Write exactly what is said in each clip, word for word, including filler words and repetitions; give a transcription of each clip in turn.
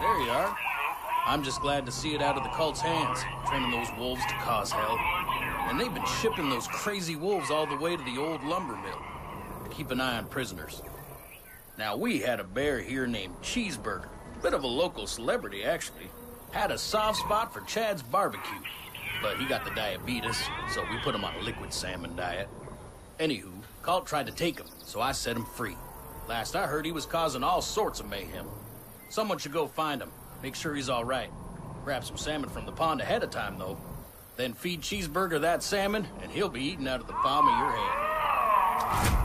There you are. I'm just glad to see it out of the cult's hands, training those wolves to cause hell. And they've been shipping those crazy wolves all the way to the old lumber mill. Keep an eye on prisoners. Now, we had a bear here named Cheeseburger. Bit of a local celebrity, actually. Had a soft spot for Chad's barbecue. But he got the diabetes, so we put him on a liquid salmon diet. Anywho, Cult tried to take him, so I set him free. Last I heard, he was causing all sorts of mayhem. Someone should go find him, make sure he's all right. Grab some salmon from the pond ahead of time, though. Then feed Cheeseburger that salmon, and he'll be eating out of the palm of your hand.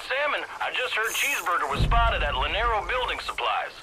Salmon, I just heard Cheeseburger was spotted at Lanero Building Supplies.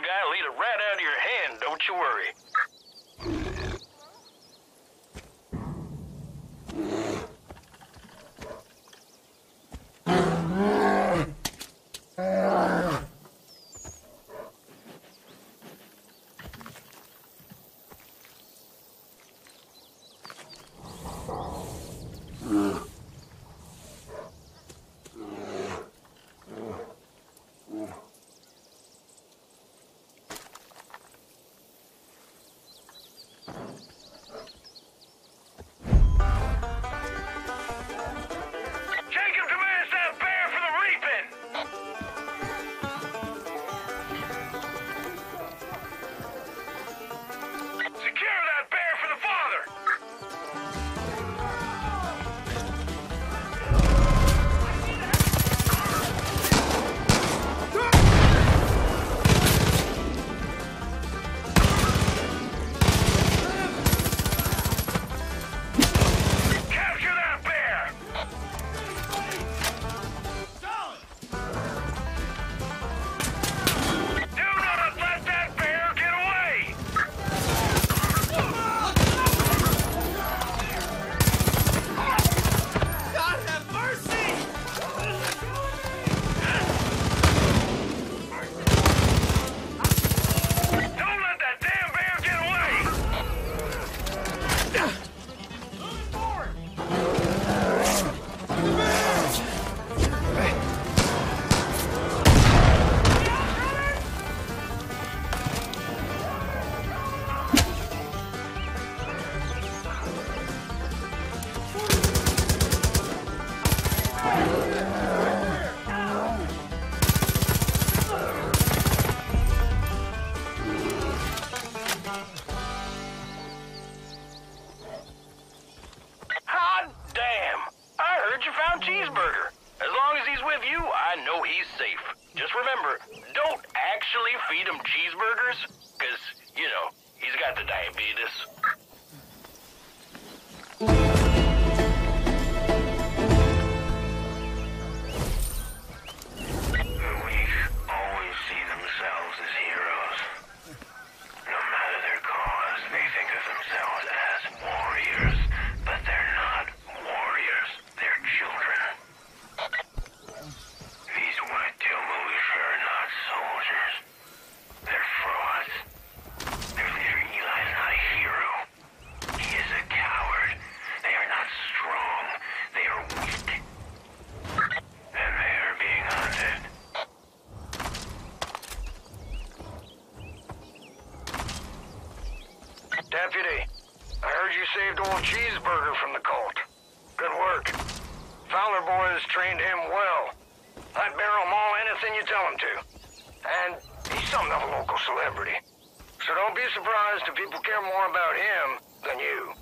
little guy will eat it right out of your hand, don't you worry. Cheeseburger. As long as he's with you, I know he's safe. Just remember, don't actually feed him cheeseburgers, because, you know, he's got the diabetes. The weak always see themselves as heroes. No matter their cause, they think of themselves as warriors, but they're not warriors. They're children. These white-tailed militia are not soldiers. They're frauds. Their leader Eli is not a hero. He is a coward. They are not strong. They are weak. And they are being hunted. Deputy, I heard you saved old Cheeseburger from the cult. Good work. Fowler boys trained him well. I'd barrel him all anything you tell him to. And he's something of a local celebrity. So don't be surprised if people care more about him than you.